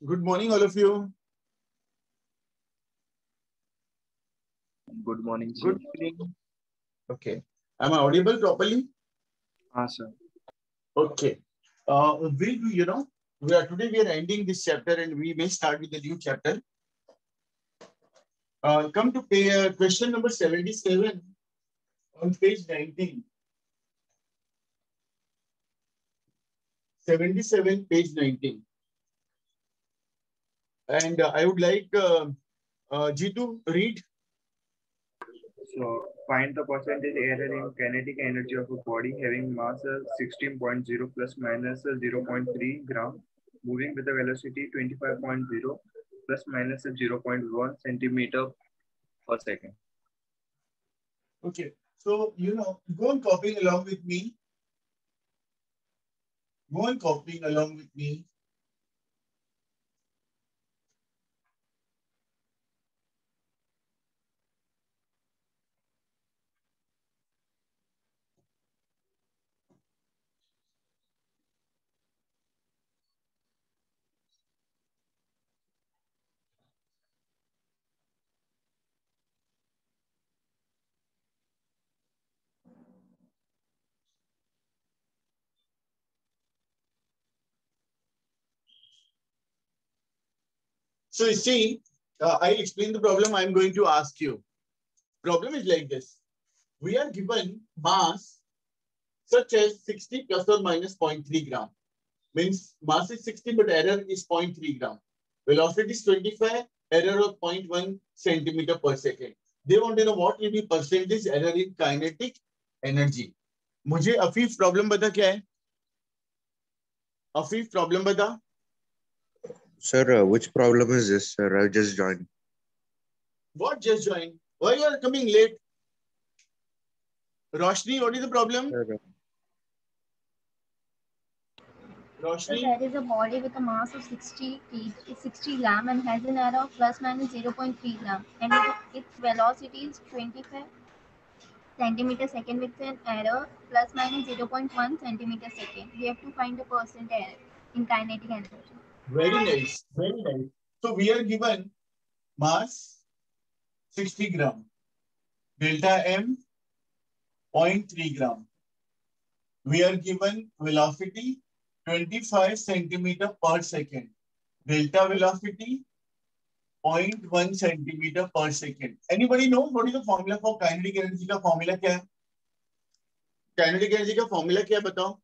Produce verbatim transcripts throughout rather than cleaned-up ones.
Good morning, all of you. Good morning, sir. Good morning. Okay. Am I audible properly? Ah, sir. Okay. Uh, we, you know, we are today we are ending this chapter and we may start with the new chapter. Uh, come to pay, uh, question number seventy-seven on page nineteen. seventy-seven, page nineteen. And uh, I would like uh, uh, Jitu read. So find the percentage error in kinetic energy of a body having mass of sixteen point zero plus minus zero point three gram, moving with a velocity twenty-five point zero plus minus zero point one centimeter per second. Okay. So, you know, go on copying along with me. Go on copying along with me. So you see, uh, I explain the problem I'm going to ask you. Problem is like this. We are given mass such as sixty plus or minus zero point three gram. Means mass is sixty, but error is zero point three gram. Velocity is twenty-five, error of zero point one centimeter per second. They want to know what will be percentage error in kinetic energy. मुझे Afif problem बता क्या है? Afif problem बता. Sir, uh, which problem is this, sir? I just joined. What just joined? Why you are coming late? Roshni, what is the problem? Sir, Roshni? So there is a body with a mass of sixty, sixty gram and has an error of plus minus zero point three gram, and its velocity is twenty-five centimeter second with an error plus minus zero point one centimeter second. We have to find the percent error in kinetic energy. Very nice. Very nice. So we are given mass sixty gram, delta m zero point three gram. We are given velocity twenty-five centimeter per second. Delta velocity zero point one centimeter per second. Anybody know what is the formula for kinetic energy? का formula क्या है? Kinetic energy का formula क्या है बताओ?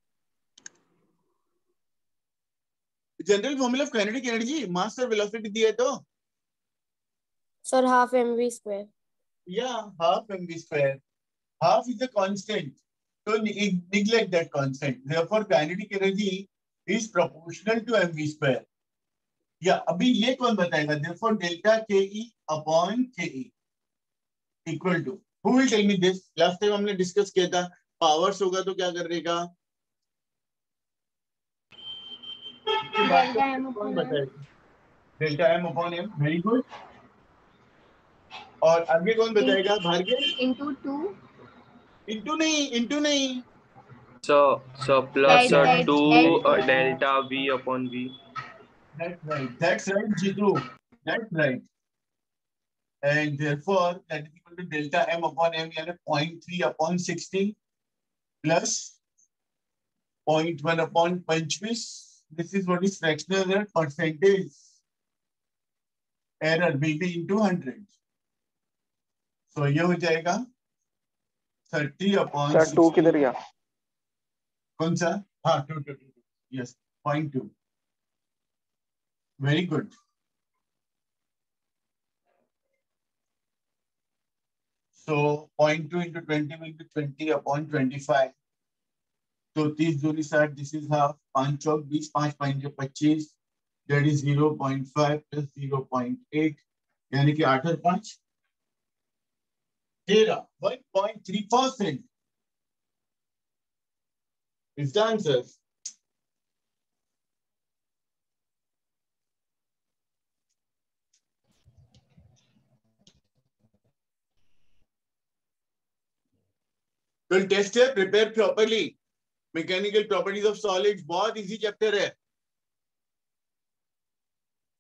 General formula of kinetic energy, mass और velocity दिया है तो? Sir, half mv square. Yeah, half mv square. Half is a constant. So neglect that constant. Therefore, kinetic energy is proportional to mv square. Yeah, अभी ये कौन बताएगा? Therefore, delta ke upon ke equal to. Who will tell me this? Last time हमने discuss किया था. Powers होगा तो क्या करेगा? Delta m upon m. Delta m upon m. Very good. और आगे कौन बताएगा? भार्गव? Into two. Into नहीं, into नहीं. So, so plus Right, uh, right, two right. uh, delta V upon V. That's right. That's right, Jitu. That's right. And therefore, that is equal to delta m upon m, यानी zero point three upon sixty plus zero point one upon twenty-five. This is what is fractional error. Percentage error will be into one hundred. So ये हो जाएगा thirty upon sir to किधर गया? कौन सा? हाँ, two, two, two. Yes, zero point two. Very good. So zero point two into twenty will be twenty upon twenty-five. So तीस दूनी साठ, this is half. पांच चौक बीस, पांच पांच जो पच्चीस. That is zero point five plus zero point eight. यानी कि आठ और पांच तेरह. one point three percent is the answer. Well, test है, prepare properly. Mechanical properties of solids बहुत easy chapter है.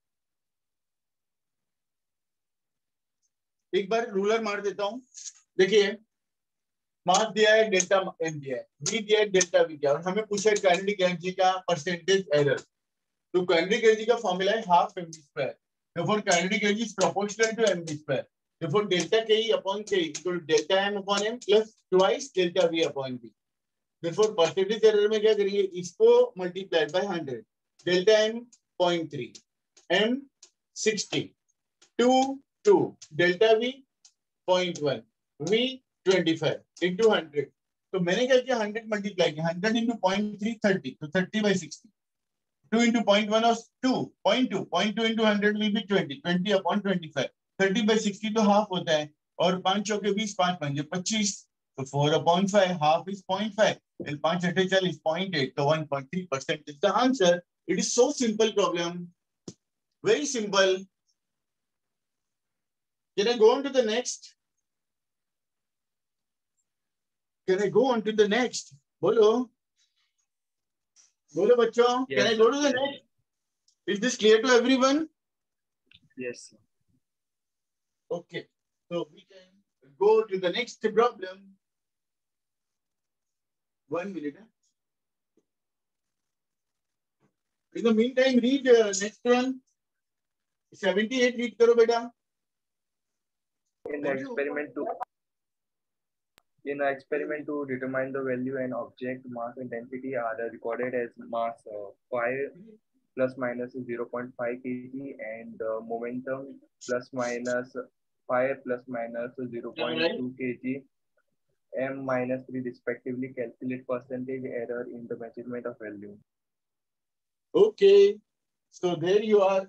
एक बार रूलर मार देता हूं। देखिए मास दिया है, डेल्टा एम दिया है, वी दिया है, डेल्टा वी दिया है, और हमें पूछा है काइनेटिक एनर्जी का परसेंटेज एरर। तो काइनेटिक एनर्जी का फॉर्मूला है half m v square, therefore kinetic energy is proportional to mv square, therefore delta ke upon k equal to delta m upon m plus twice delta v upon v। therefore percentage error में क्या करेंगे, इसको multiplied by one hundred, delta m zero point three, m sixty, two two, delta v zero point one, v twenty-five into one hundred। तो मैंने क्या किया, one hundred multiply किया, one hundred into zero point three thirty, तो thirty by sixty, two into zero point one was two, zero point two, zero point two into one hundred will be twenty, twenty upon twenty-five, thirty by sixty तो half होता है, और पांच चौके बीस, पांच पंजे पच्चीस, तो four upon five, half is zero point five, and पांच अठे चालीस, zero point eight, तो one point three percent is the answer। It is so simple problem, very simple। Can I go on to the next? Can I go on to the next? बोलो बोलो बच्चों, Yes, can I go to the next? Is this clear to everyone? Yes. Okay, so we can go to the next problem. One minute. Huh? In the meantime, read uh, next one. seventy-eight read karo beta. In the experiment to in an experiment to determine the value and object mass and density are recorded as mass uh, five plus minus zero point five kilograms and uh, momentum plus minus five plus minus zero point two kilograms, m minus three respectively. Calculate percentage error in the measurement of value. Okay, so there you are.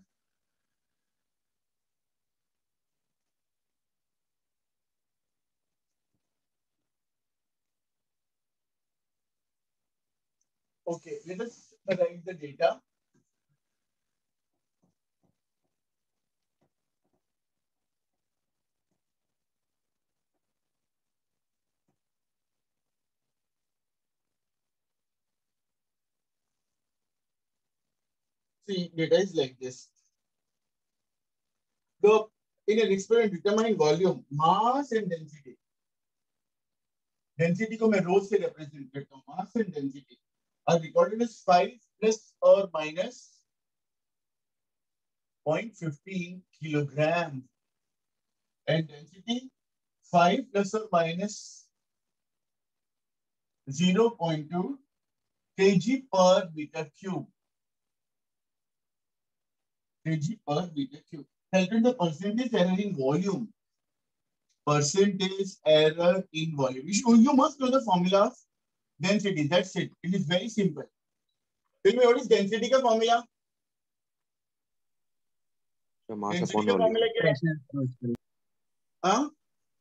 Okay, let us write the data. See, data is like this. The in an experiment determining volume, mass and density. Density को मैं rho से represent करता हूँ, mass and density are recorded as five plus or minus zero point one five kilogram and density five plus or minus zero point two kg per meter cube. Kg per meter cube. Calculate the percentage error in volume. Percentage error in volume. You, should, you must know the formula of density. That's it. It is very simple. Tell me what is density का formula? So mass Density upon का volume. formula क्या है? हाँ?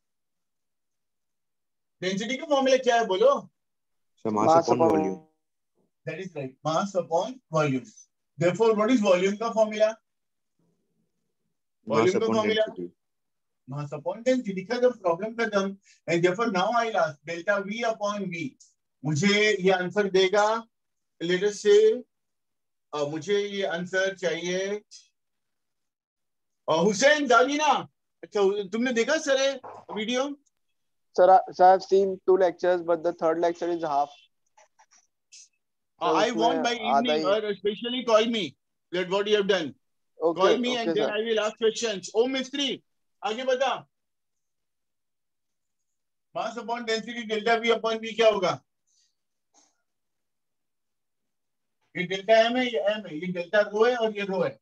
Density का formula क्या है बोलो? So mass, Mass upon, upon volume. That is right. Mass upon volume. Therefore, what is volume का formula? Mass Volume का upon formula? density. Mass upon density का जब problem खत्म, and therefore now I'll ask delta V upon V. मुझे ये answer देगा. Let us say uh, मुझे ये आंसर चाहिए. uh, हुसैन दागीना. अच्छा तुमने देखा sir video? Sir, I, sir, I've seen two lectures, but the third lecture is half. Uh, I want by evening ही... or especially call me. That what you have done. Okay, Call me okay, and then sir. I will ask questions. Oh मिस्त्री, आगे बता. Mass upon density delta V upon V क्या होगा? ये delta M है, ये M है, ये डेल्टा रो है और ये रो है.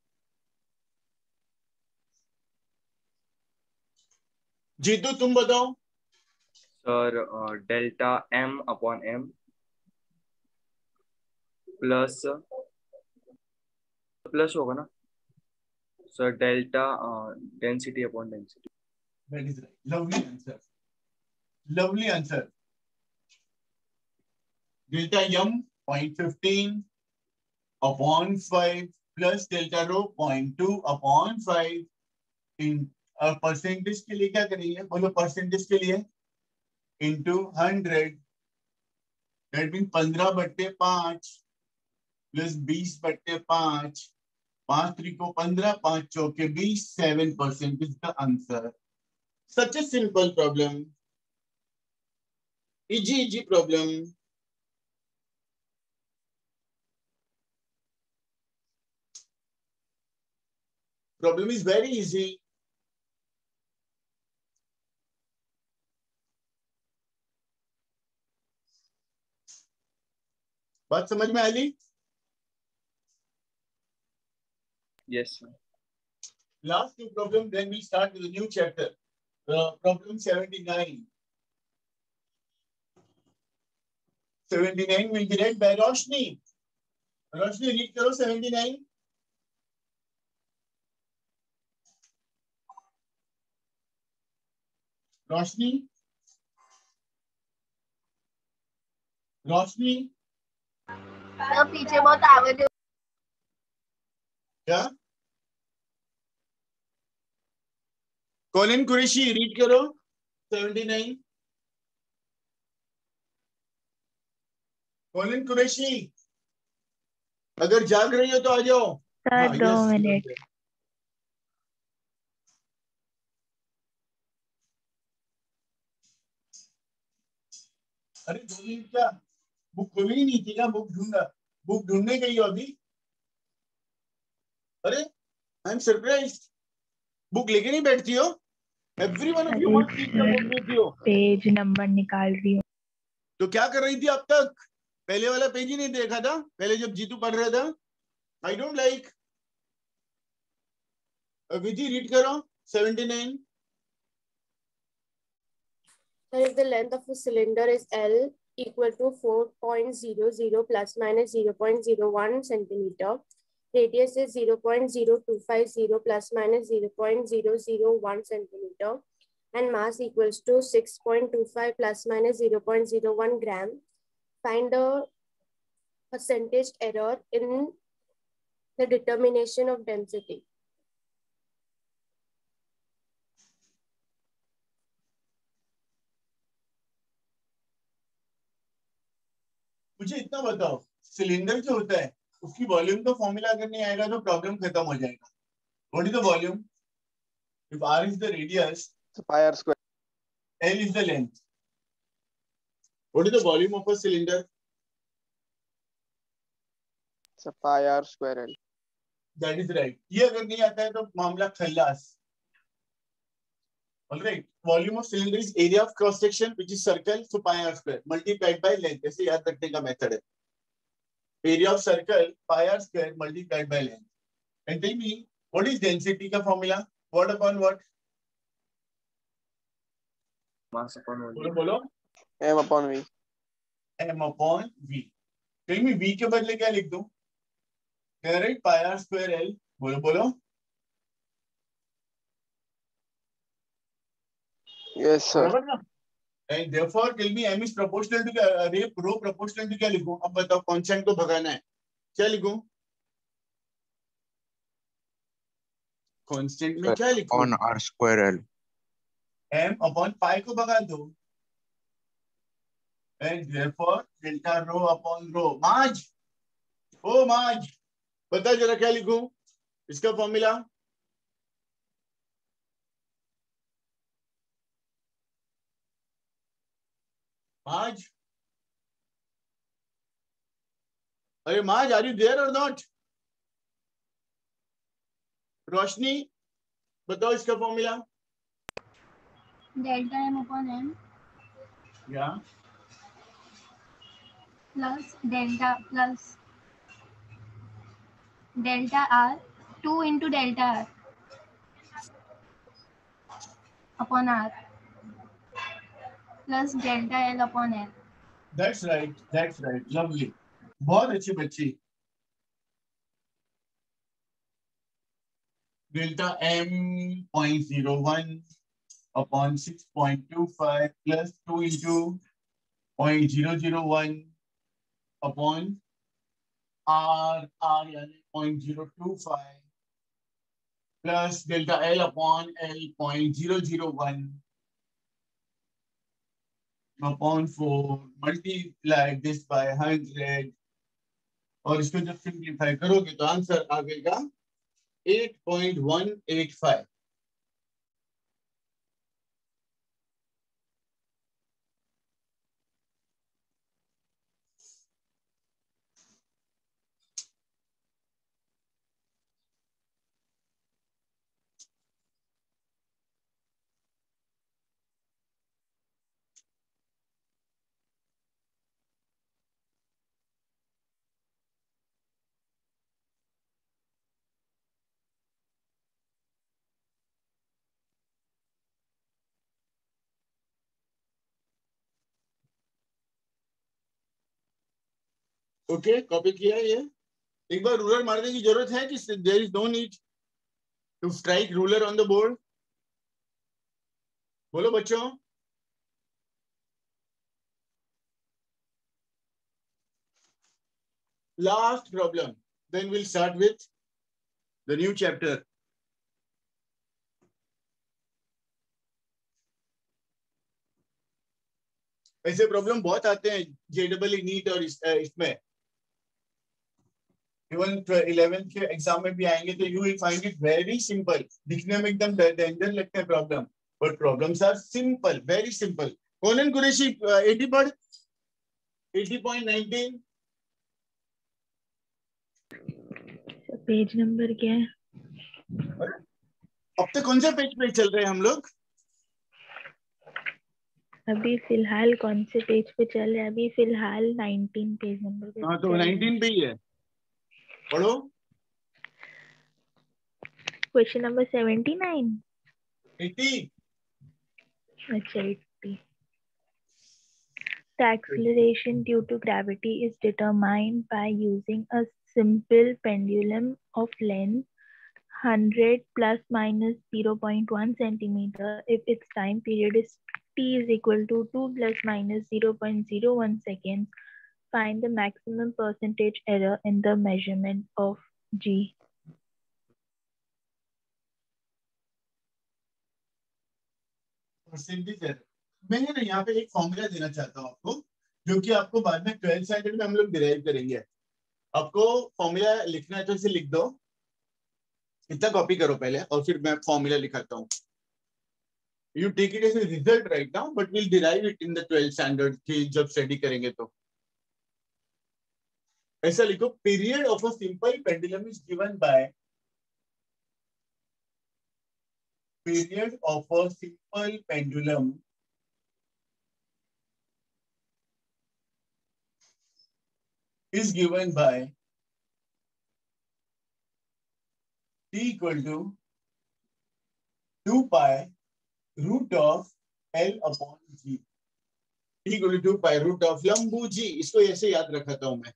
जीतू तुम बताओ. Sir, uh, delta m upon m plus plus होगा ना? Sir, delta uh, density upon density. That is right. Lovely answer. Lovely answer. Delta m zero point one five upon five plus delta rho zero point two upon five in uh, percentage के लिए क्या करेंगे? बोलो percentage के लिए into one hundred. That means पंद्रह बट्टे पांच plus बीस बट्टे पांच. पांच त्रिको पंद्रह, पांच चौके बीस, seven percent is the answer. Such a simple problem. Easy, easy problem. Problem is very easy. बात समझ में आई? Yes, sir. Last two problems, then we start with a new chapter. Uh, problem seventy-nine. seventy-nine will be read by Roshni. Roshni, read karo seventy-nine. Roshni Roshni sir पीछे बहुत आवाज है। क्या? Colin Qureshi read करो सेवेंटी-नाइन। कॉलिन कुरैशी अगर जाग रही हो तो आ जाओ। सर दो मिनट। अरे दो मिनट क्या, बुक खोली ही नहीं थी क्या? बुक ढूंढा, बुक ढूंढने गई हो अभी? अरे आई एम सरप्राइज्ड, बुक लेके नहीं बैठती हो? Every one of you must read the book with you. Page number निकाल रही हूँ। तो क्या कर रही थी अब तक? पहले वाला पेज ही नहीं देखा था पहले जब जीतू पढ़ रहा था? I don't like. Vidhi read करो seventy nine. If the length of a cylinder is L equal to four point zero zero plus minus zero point zero one centimeter, radius is zero point zero two five zero plus minus zero point zero zero one centimeter, and mass equals to six point two five plus minus zero point zero one gram, find the percentage error in the determination of density. मुझे इतना बताओ, cylinder जो होता है उसकी volume का formula अगर नहीं आएगा तो प्रॉब्लम खत्म हो जाएगा। What is the volume? If r is the radius, pi r square. L is the length. What is the volume of a cylinder? It's a pi r square L. That is right. ये अगर नहीं आता है तो मामला खल्लास। All right. Volume of cylinder is area of cross section, which is circle, so pi r square multiplied by length. ऐसे याद रखने का मेथड है। Area of circle pi r square multiplied by length. And tell me, what is density का formula? What upon what? Mass upon बोलो volume. बोलो। M upon V. M upon V. Tell me V के बदले क्या लिख दूं? Right, pi r square L. बोलो बोलो। Yes, sir. बराबर ना? And therefore, tell me M is proportional to क्या? रे रो proportional to क्या लिखूं? अब बताओ constant को भगाना है, क्या लिखूं? Constant में क्या लिखूं? On r square L. M upon pi को भगा दो। And therefore, delta rho upon rho. माज, ओ माज, बता जरा क्या लिखूं? इसका फॉर्मूला? माज, अरे माज, आर यू देयर और नॉट? रोशनी बताओ इसका formula? Delta m upon m या plus delta plus delta r two into delta r upon r plus delta l upon l. That's right, that's right, lovely, बहुत अच्छी बच्ची। Delta m point zero one upon six point two five plus two into point zero zero one upon r r यानी point zero two five plus delta l upon l point zero zero one upon four multiply this by hundred, और इसको जब simplify करोगे तो answer आ जाएगा eight point one eight five. Okay, copy किया ये? एक बार रूलर मारने की जरूरत है कि there is no need to strike ruler on the board? बोलो बच्चों। Last problem, then we'll start with the new chapter. ऐसे प्रॉब्लम बहुत आते हैं जेडबल नीट और इस, इसमें इवन इलेवेंथ के एग्जाम में भी आएंगे, तो you will find it very simple. दिखने में एकदम डेंजर लगते हैं problem, but problems are simple, very simple. Conan Qureshi eighty पढ़, eighty point nineteen. Page number क्या है? अब तक कौन सा पेज पे चल रहे हैं हम लोग? अभी फिलहाल कौन से पेज पे चल रहे हैं? अभी फिलहाल नाइनटीन पेज नंबर पे. हाँ, तो नाइनटीन पे ही है, पढ़ो. Question number seventy nine. Eighty. अच्छा, eighty. The acceleration due to gravity is determined by using a simple pendulum of length one hundred plus minus zero point one centimeter if its time period is t is equal to two plus minus zero point zero one seconds. Find the maximum percentage error in the measurement of g. Percentage error. मैं ना यहाँ पे एक formula देना चाहता हूँ आपको, जो कि आपको बाद में ट्वेल्थ स्टैंडर्ड में हम लोग डिराइव करेंगे. आपको फॉर्मूला लिखना है तो इसे लिख दो, इतना कॉपी करो पहले, और फिर मैं फॉर्मूला लिखाता हूँ. You take it as a result right now, but will derive it in the twelfth standard की जब स्टडी करेंगे. तो ऐसा लिखो, period of a simple pendulum is given by period of a simple pendulum is given by t equal to two pi root of L upon G. t equal to two pi root of लंबू G. इसको ऐसे याद रखता हूं मैं.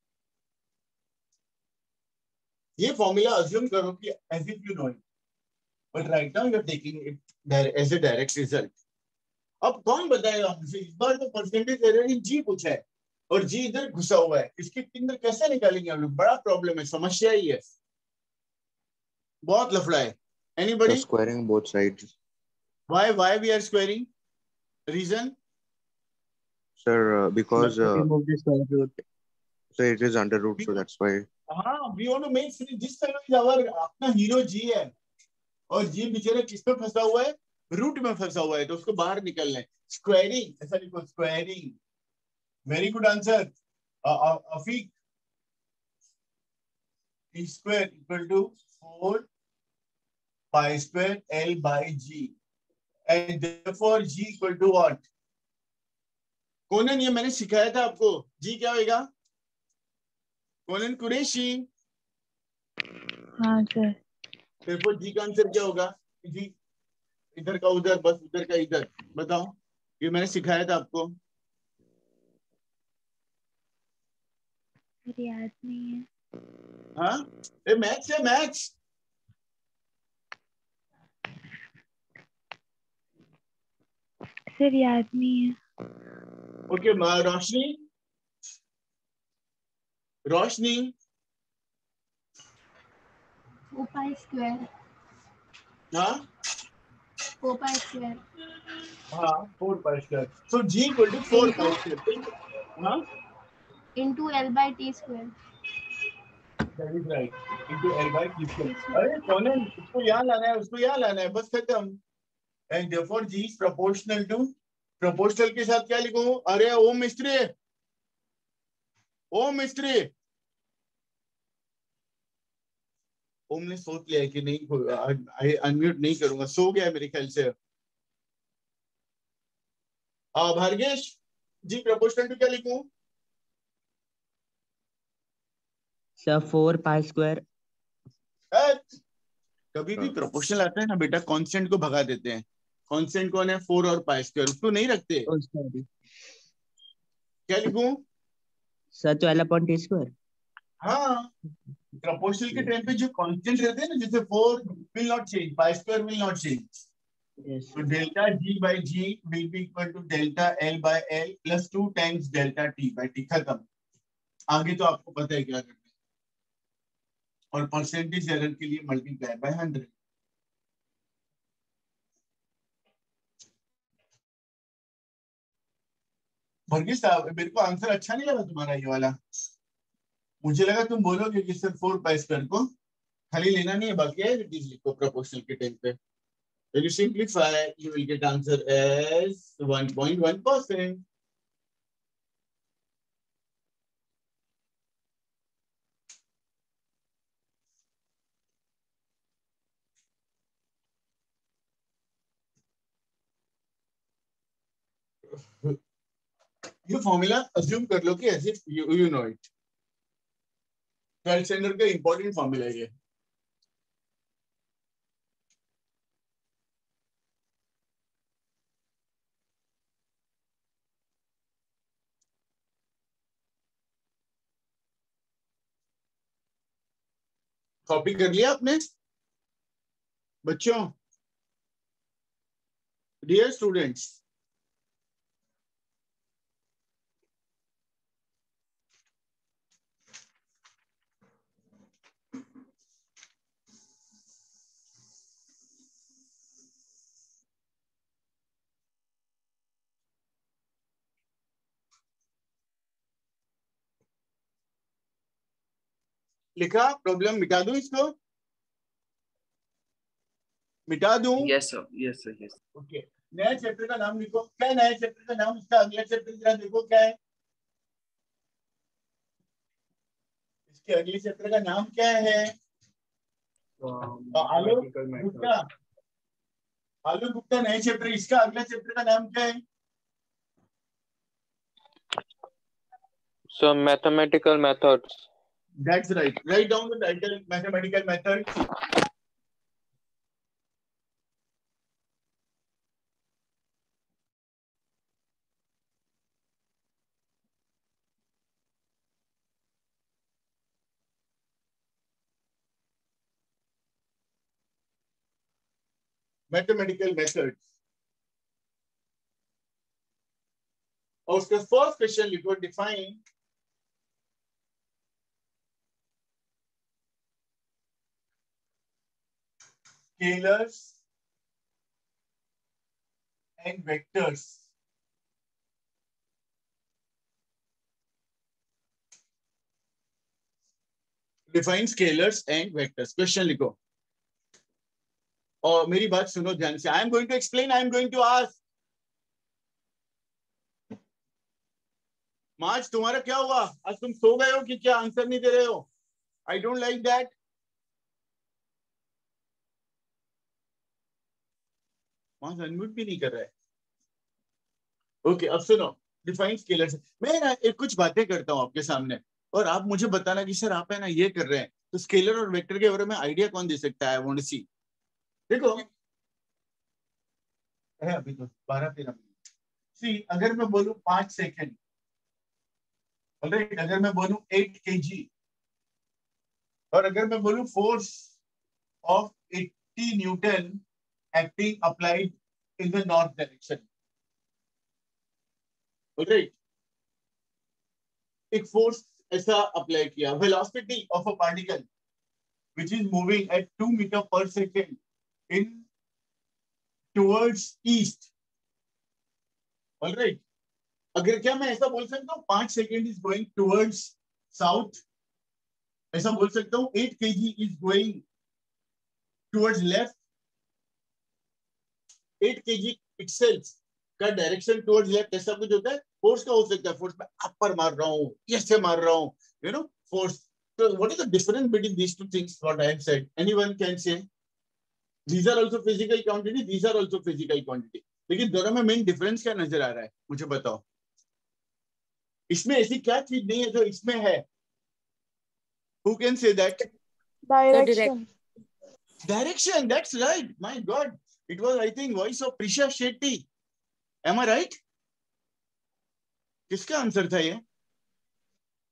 ये formula assume करो कि as if you know it, but right now you are taking it as a direct result. अब कौन बताएगा मुझे? इस बार तो परसेंटेज एरर इन जी पूछा है और जी इधर घुसा हुआ है. इसके अंदर कैसे निकालेंगे हम लोग? बड़ा प्रॉब्लम है, समस्या ही है, बहुत लफड़ा है. Anybody? Squaring both sides. Why? Why we are squaring? Reason? Sir, uh, because uh, Remove the square root. so it is under root, so that's why. हाँ, we want to make sure this fellow is our अपना hero G है, और जी बेचारा किस पे फंसा हुआ है? रूट में फंसा हुआ है, तो उसको बाहर निकलना है. स्क्वायरिंग, ऐसा लिखो, squaring. Very good answer Afiq. t square equal to four pi square L by G, and therefore G equal to what? Conan, ये मैंने सिखाया था आपको. G क्या होगा? कोनन कुरैशी. हाँ सर. therefore G का आंसर क्या होगा? G इधर का उधर, बस उधर का इधर. बताओ, ये मैंने सिखाया था आपको. याद नहीं है. हाँ, ये मैथ्स है, मैथ्स. सर याद नहीं है. Okay, Roshni, Roshni. four pi square. हाँ four pi square. हाँ, four pi square. So G equal to four pi square. हाँ, Into L by T square. that is right. Into L by T square. अरे Conan, उसको यहाँ लाना है, उसको यहाँ लाना है, बस खत्म. And therefore G is proportional to, proportional के साथ क्या लिखूं? अरे ओम मिस्त्री, ओम मिस्त्री. ओम ने सोच लिया कि नहीं, अनम्यूट नहीं करूंगा, सो गया मेरे ख्याल से. आ, भार्गेश, जी प्रोपोर्शनल टू क्या लिखूं? Sir four pi square. कभी भी प्रोपोर्शनल आता है ना बेटा, कांस्टेंट को भगा देते हैं. कांस्टेंट कौन है? फोर और पाई स्क्वायर, उसको नहीं रखते. क्या लिखूं? Sir twelve upon T square. हाँ, प्रोपोर्शनल के टाइम पे जो कांस्टेंट रहते हैं ना, जैसे four will not change, pi square will not change, तो delta g by g will be equal to delta l by l plus two times delta t by t. खत्म। आगे तो आपको पता है क्या करना है, और परसेंटेज एरर के लिए मल्टीप्लाई बाय हंड्रेड। वर्गीस साहब, मेरे को आंसर अच्छा नहीं लगा तुम्हारा ये वाला। मुझे लगा तुम बोलोगे कि सर फोर पाई स्क्वायर को खाली लेना नहीं है, बाकी है लिखो प्रोपोर्शनल के टाइम पे। When you simplify, you will get answer as one point one percent. ये फॉर्मूला अज्यूम कर लो कि as if you you know it. Twelfth standard का इंपॉर्टेंट फॉर्मूला है ये। कॉपी कर लिया आपने बच्चों? डियर स्टूडेंट्स, लिखा? प्रॉब्लम मिटा दूं इसको? मिटा दूं? Yes sir, yes sir, yes. Okay, नया चैप्टर का नाम लिखो। क्या है नया चैप्टर का नाम? इसका अगला चैप्टर जरा देखो क्या है। इसके अगले चैप्टर का नाम क्या है? आलोक गुप्ता, आलोक गुप्ता, नए चैप्टर, इसका अगला चैप्टर का नाम क्या है? So mathematical methods. That's right. Write down the title, mathematical methods. Mathematical methods. और उसका फर्स्ट क्वेश्चन लिखो, define scalars and vectors. Define scalars and vectors, question लिखो। और मेरी बात सुनो ध्यान से। I am going to explain, I am going to ask. मार्च, तुम्हारा क्या हुआ? आज तुम सो गए हो कि क्या? आंसर नहीं दे रहे हो? I don't like that. वहां अनम्यूट भी नहीं कर रहा है। ओके, अब सुनो, डिफाइन स्केलर्स। मैं ना एक कुछ बातें करता हूं आपके सामने, और आप मुझे बताना कि सर आप है ना ये कर रहे हैं, तो स्केलर और वेक्टर के बारे में आइडिया कौन दे सकता है? I want to see. देखो है अभी तो बारह तेरह मिनट। सी, अगर मैं बोलूं पांच सेकेंड, ऑलराइट, अगर मैं बोलूं एट के जी, और अगर मैं बोलूं force of eighty newton acting applied in the north direction, all right, एक फोर्स ऐसा अप्लाई किया, velocity of a particle which is moving at two meter per second in towards east, all right, अगर क्या मैं ऐसा बोल सकता हूँ पांच second is going towards south, ऐसा बोल सकता हूँ eight kg is going towards left, eight kg itself का डायरेक्शन टुवर्ड्स लेफ्ट, ऐसा कुछ होता है। फोर्स का हो सकता है, फोर्स में अपर मार रहा हूँ, ऐसे मार रहा हूँ, you know, force. So what is the difference between these two things? What I have said, anyone can say. These are also physical quantity, these are also physical quantity. लेकिन दोनों में मेन डिफरेंस क्या नजर आ रहा है मुझे बताओ? इसमें ऐसी क्या चीज नहीं है जो इसमें है? Who can say that? Direction. Direction, that's right. My God, it was I think voice of Prisha Shetty. Am I right? किसका आंसर था ये?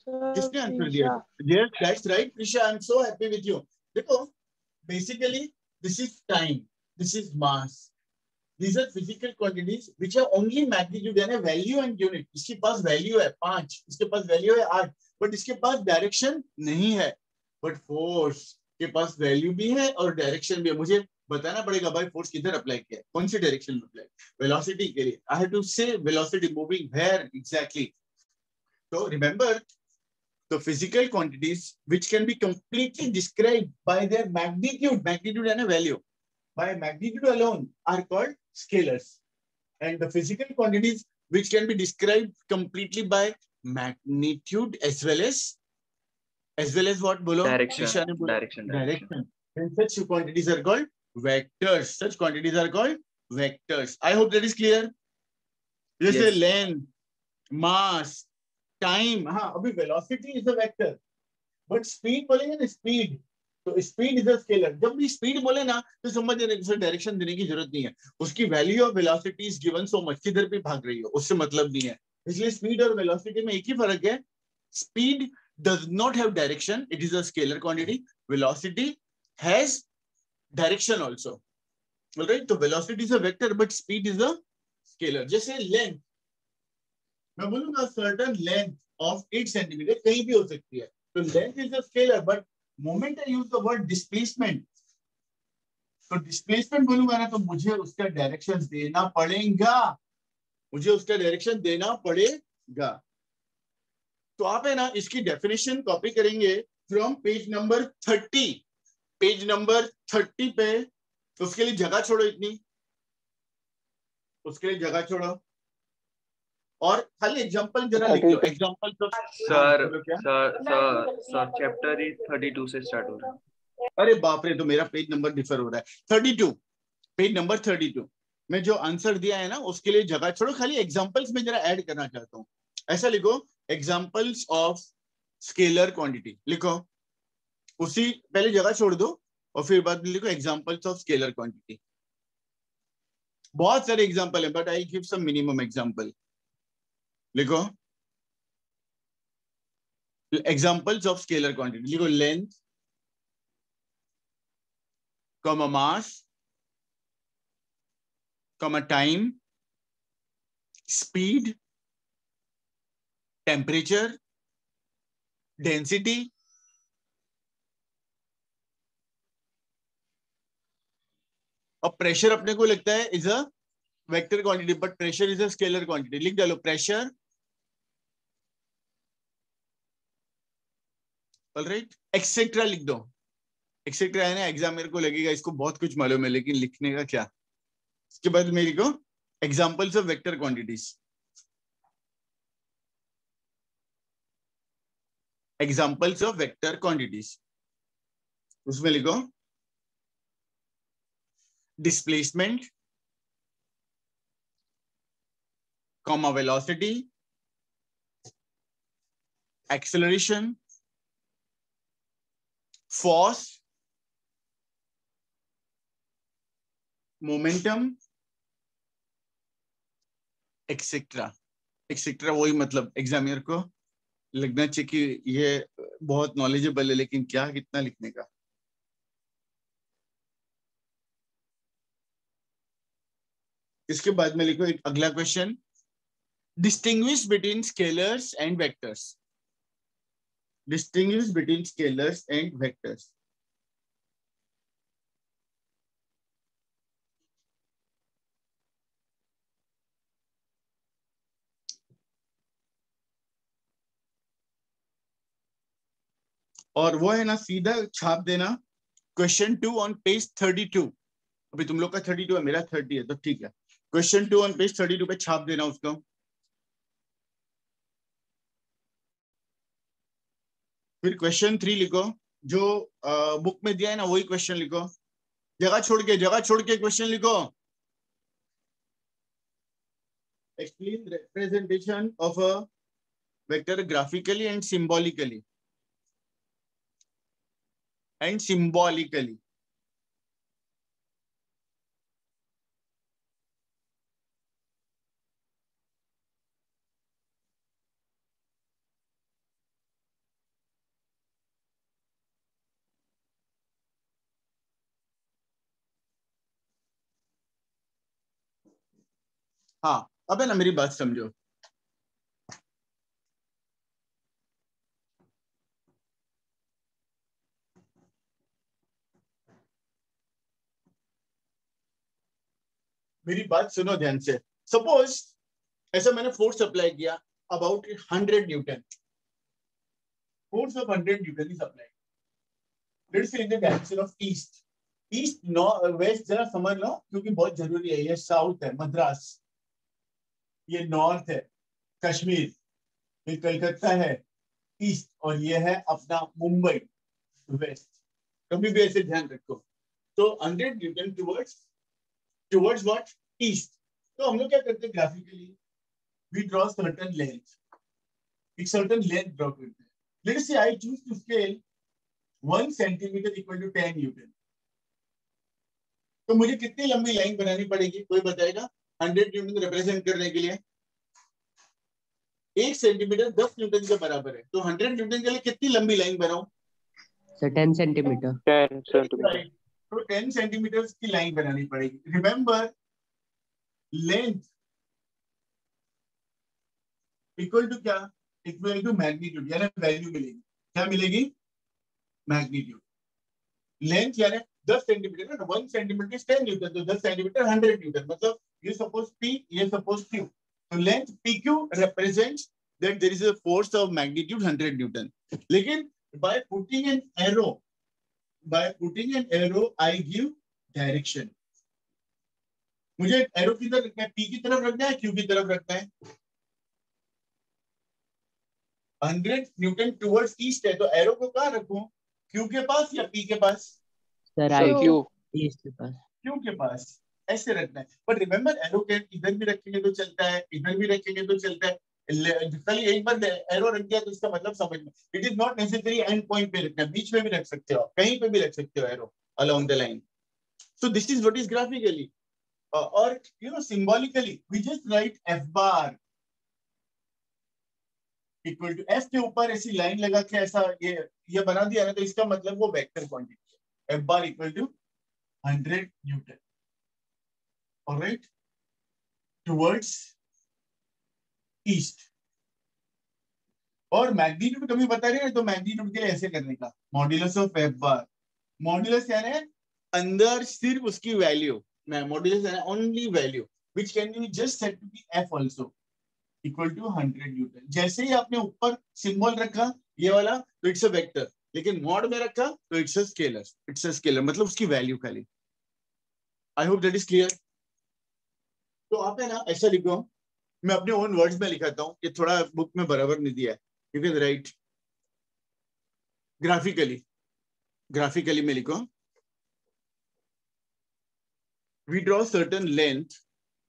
किसने आंसर दिया? Yes, that's right, Prisha. I'm so happy with you. देखो, basically this is time, this is mass. These are physical quantities which are only magnitude यानी value and unit. इसके पास value है पांच, इसके पास value है आठ, but इसके पास direction नहीं है. But force के पास value भी है और direction भी है. मुझे बताना पड़ेगा भाई force किधर अप्लाई किया है, कौन सी direction में अप्लाई, velocity के लिए. I have to say velocity moving where exactly. So remember, the physical quantities which can be completely described by their magnitude, magnitude and a value, by magnitude alone are called scalars. And the physical quantities which can be described completely by magnitude as well as, as well as what bolo? Direction, Direction. direction, Direction. And such quantities are called vectors. Such quantities are called vectors. I hope that is clear. You say Yes. length, mass, time. हाँ, अभी velocity is a vector, but speed बोलेंगे ना speed. तो speed is a scalar. जब भी speed बोले ना तो समझ लेना उसे direction देने की जरूरत नहीं है. उसकी value of velocity is given so much. किधर भी भाग रही हो उससे मतलब नहीं है. इसलिए speed और velocity में एक ही फर्क है. Speed does not have direction. It is a scalar quantity. Velocity has direction also. All right. तो velocity is a vector, but speed is a scalar. जैसे length. मैं बोलूंगा certain length of eight centimeter कहीं भी हो सकती है. तो length is a scalar, but moment I use the word displacement. तो displacement बोलूंगा ना तो मुझे उसका direction देना पड़ेगा. मुझे उसका direction देना पड़ेगा. तो आप है ना इसकी definition copy करेंगे from page number thirty. Page number thirty पे. तो उसके लिए जगह छोड़ो इतनी. उसके लिए जगह छोड़ो. और खाली एग्जांपल जरा लिख लो. एग्जांपल तो sir sir sir sir chapter ही thirty-two से स्टार्ट हो रहा है. अरे बाप रे, तो मेरा पेज नंबर डिफर हो रहा है. thirty-two, पेज नंबर thirty-two में जो आंसर दिया है ना उसके लिए जगह छोड़ो. खाली एग्जांपल्स में जरा ऐड करना चाहता हूं. ऐसा लिखो एग्जांपल्स ऑफ स्केलर क्वांटिटी. लिखो उसी पहले जगह छोड़ दो और फिर बाद में लिखो एग्जांपल्स ऑफ स्केलर क्वांटिटी. बहुत सारे एग्जांपल है but I give some minimum example. लिखो examples of scalar quantity. लिखो length, comma mass, comma time, speed, temperature, density, और pressure अपने को लगता है is a vector quantity, but pressure is a scalar quantity. लिख डालो pressure. ऑलराइट, एक्सेट्रा लिख दो. एक्सेट्रा है ना, एग्जाम मेरे को लगेगा इसको बहुत कुछ मालूम है लेकिन लिखने का क्या. इसके बाद मेरे को examples of vector quantities. Examples of vector quantities उसमें लिखो displacement, comma velocity, acceleration, force, momentum, etcetera. Etcetera वही मतलब एग्जामिनर को लगना चाहिए कि ये बहुत नॉलेजेबल है लेकिन क्या कितना लिखने का. इसके बाद में लिखो एक अगला question. Distinguish between scalars and vectors. Distinguish between scalars and vectors. और वो है ना सीधा छाप देना question to on page thirty-two. अभी तुम लोग का thirty-two है, मेरा thirty है तो ठीक है. Question to on page thirty-two पे छाप देना उसको. फिर क्वेश्चन थ्री लिखो जो बुक में दिया है ना वही क्वेश्चन लिखो. जगह छोड़ के जगह छोड़ के क्वेश्चन लिखो. Explain representation of a vector graphically and symbolically and symbolically. हाँ अब है ना मेरी बात समझो, मेरी बात सुनो ध्यान से। सपोज ऐसा मैंने फोर्स अप्लाई किया about hundred newton, force of hundred newton is apply, let's say in the direction of east, east no west जरा समझ लो क्योंकि बहुत जरूरी है। ये साउथ है मद्रास, ये नॉर्थ है कश्मीर, ये कलकत्ता है ईस्ट, और ये है अपना मुंबई वेस्ट। कभी भी ऐसे ध्यान रखो। तो hundred newton towards towards what, east. तो हम लोग क्या करते हैं graphically, we draw certain length, एक सर्टेन लेंथ ड्रॉ करते हैं। Let's say I choose to scale one centimetre equal to ten newton. तो मुझे कितनी लंबी लाइन बनानी पड़ेगी, कोई बताएगा? हंड्रेड न्यूटन रिप्रेजेंट करने के लिए एक सेंटीमीटर दस न्यूटन के बराबर है, तो हंड्रेड न्यूटन के लिए कितनी लंबी लाइन बनाऊं? Sir ten centimetre. Ten centimetre. तो टेन सेंटीमीटर की लाइन बनानी पड़ेगी। रिमेंबर लेंथ इक्वल टू क्या, इक्वल टू मैग्नीट्यूड, यानी वैल्यू मिलेगी। क्या मिलेगी? मैग्नीट्यूड। लेंथ यानी दस सेंटीमीटर ना, वन सेंटीमीटर टेन न्यूटन, तो दस सेंटीमीटर हंड्रेड न्यूटन, मतलब ये सपोज पी, ये सपोज क्यू। तो length P Q represents that there is a force of magnitude hundred newton. लेकिन by putting an arrow, by putting an arrow I give direction. मुझे arrow किधर रखना है, P की तरफ रखना है, क्यू की तरफ रखना है? हंड्रेड न्यूटन टुवर्ड्स ईस्ट है, तो एरो को कहां रखूं, क्यू के पास या पी के पास? Sir I Q. ईस्ट के पास। क्यू के पास, ऐसे रखना है। बट रिमेंबर एरो के इधर भी रखेंगे तो चलता है, इधर भी रखेंगे तो चलता है। खाली एक बार एरो रख दिया तो इसका मतलब समझ में, it is not necessary end point पे रखना, बीच में भी रख सकते हो, कहीं पे भी रख सकते हो arrow along the line. So this is what is graphically, और you know symbolically we just write F bar equal to F के ऊपर ऐसी लाइन लगा के ऐसा ये ये बना दिया ना, तो इसका मतलब वो वेक्टर क्वांटिटी है। F bar equal to hundred newton, alright, towards east. और मैग्नीट्यूड कभी बता रहे हैं तो मैग्नीट्यूड के लिए ऐसे करने का, modulus of F bar. Modulus यानी अंदर सिर्फ उसकी वैल्यू, मॉड्यूलस यानी only value which can be just set to be F also equal to hundred newton. जैसे ही आपने ऊपर सिंबल रखा ये वाला तो इट्स अ वेक्टर, लेकिन मॉड में रखा तो it's a scalar, it's a scalar मतलब उसकी वैल्यू खाली। I hope that is clear. तो आप है ना ऐसा लिखो, मैं अपने ओन वर्ड्स में लिखाता हूँ, ये थोड़ा बुक में बराबर नहीं दिया है, you can write graphically, graphically में लिखो, we draw certain length,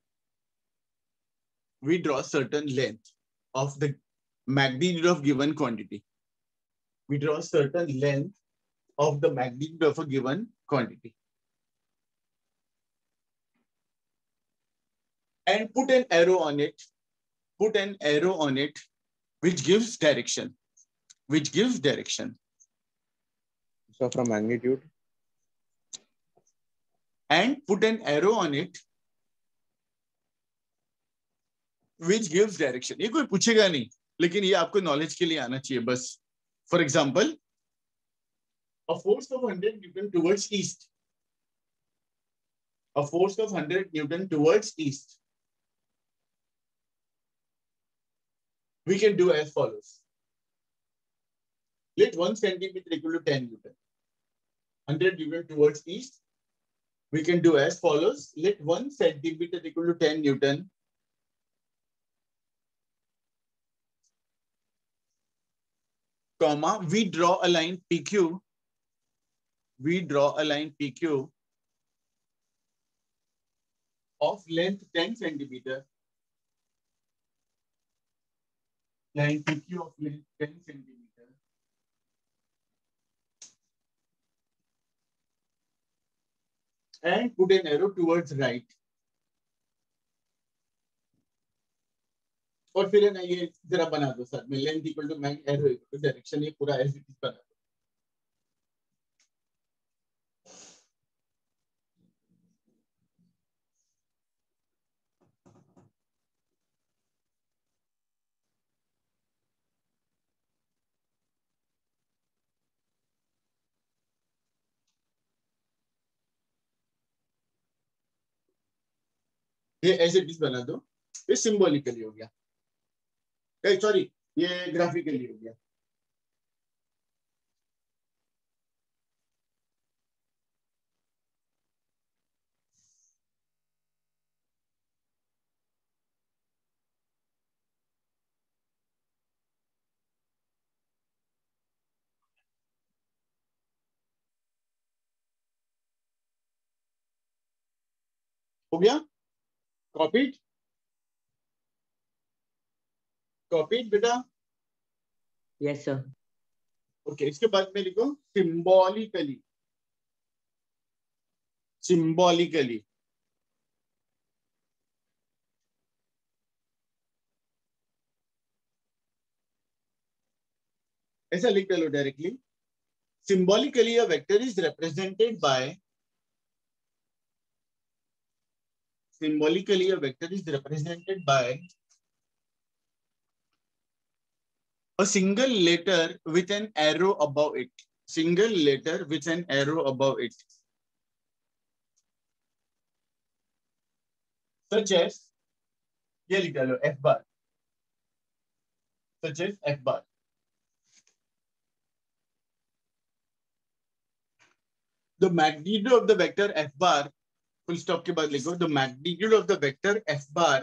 we draw certain length of the magnitude of given quantity. We draw certain length of the magnitude of a given quantity. And put an arrow on it, put an arrow on it, which gives direction, which gives direction. So from magnitude. And put an arrow on it, which gives direction. ये कोई पूछेगा नहीं, लेकिन ये आपको knowledge के लिए आना चाहिए बस। For example, a force of one hundred Newton towards east, a force of one hundred Newton towards east, we can do as follows. Let one centimeter equal to ten Newton. one hundred Newton towards east, we can do as follows. Let one centimeter equal to ten Newton. Comma, we draw a line P Q. We draw a line P Q of length ten centimeter. Line P Q of length ten centimeter. And put an arrow towards right. और फिर है ना ये जरा बना दो sir में, length equal to mag arrow equal to direction, ये पूरा एज इट इज बना दो। ये एज इट इज बना दो, ये सिंबॉलिकली हो गया, सॉरी ये ग्राफिकली हो गया। हो गया? कॉपीड? कॉपीड बेटा? Yes, sir. ओके, इसके बाद में लिखो सिंबॉलिकली। सिंबॉलिकली ऐसा लिख लो directly. Symbolically a vector is represented by symbolically a vector is represented by a single letter with an arrow above it. Single letter with an arrow above it. Such as, ये लिख लो f bar. Such as f bar. The magnitude of the vector f bar, full stop के बाद लिखो, the magnitude of the vector f bar.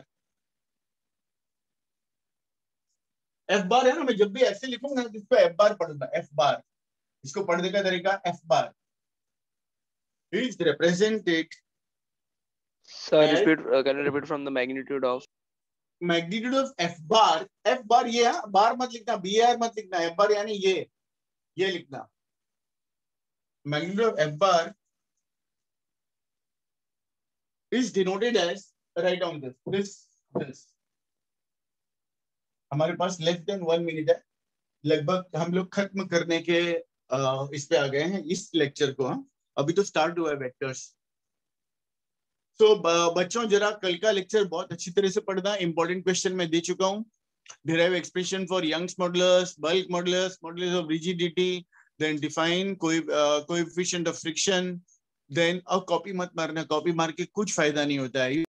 f bar है ना, मैं जब भी ऐसे लिखूंगा इसको f bar पढ़ना, f bar. इसको पढ़ने का तरीका f bar is represented. Sir, repeat. Uh, can you repeat from the magnitude of? Magnitude of f bar. f bar ये है, bar मत लिखना, bar मत लिखना, f bar यानी ये, ये लिखना. Magnitude of f bar is denoted as, write down this, this, this. हमारे पास लेस देन वन मिनट है, लगभग हम लोग खत्म करने के आ, इस पे आ गए हैं इस लेक्चर को. हम अभी तो स्टार्ट हुआ है वेक्टर्स. तो so, बच्चों जरा कल का लेक्चर बहुत अच्छी तरह से पढ़ना. इंपॉर्टेंट क्वेश्चन मैं दे चुका हूँ. Derive expression for Young's modulus, bulk modulus, modulus of rigidity, then define coefficient of friction. Then अब कॉपी मत मारना, कॉपी मार के कुछ फायदा नहीं होता है.